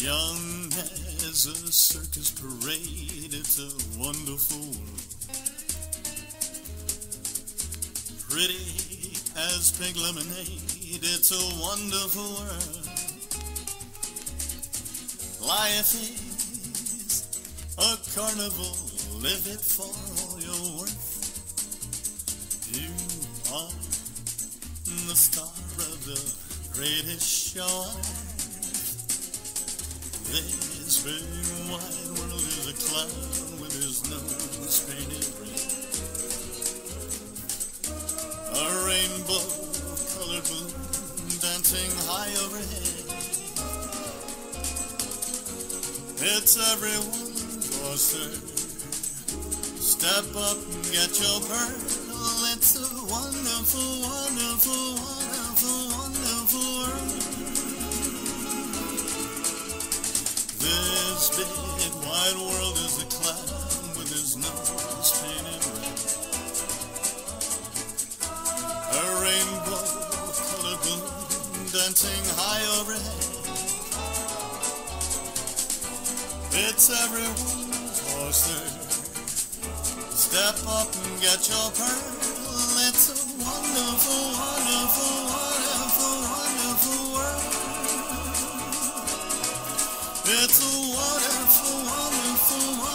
Young as a circus parade, it's a wonderful world. Pretty as pink lemonade, it's a wonderful world. Life is a carnival, live it for all you're worth. You are the star of the greatest show on earth. This big wide world is a clown with his nose painted red. A rainbow-colored balloon dancing high overhead. It's everyone's oyster. Step up and get your pearl. It's a wonderful, wonderful, wonderful, wonderful world. This big wide world is a clown with his nose painted red. A rainbow-colored balloon dancing high overhead. It's everyone's oyster. Step up and get your pearl. It's a wonderful, wonderful, wonderful, wonderful world. It's a wonderful, wonderful, wonderful.